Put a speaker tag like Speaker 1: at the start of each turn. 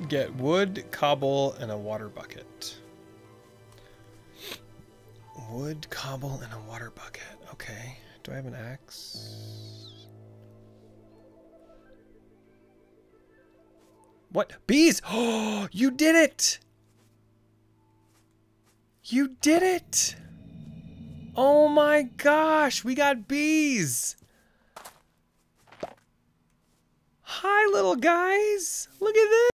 Speaker 1: should get wood, cobble, and a water bucket. Wood, cobble, and a water bucket. Okay. Do I have an axe? What? Bees! Oh, you did it! You did it! Oh my gosh, we got bees! Hi, little guys! Look at this!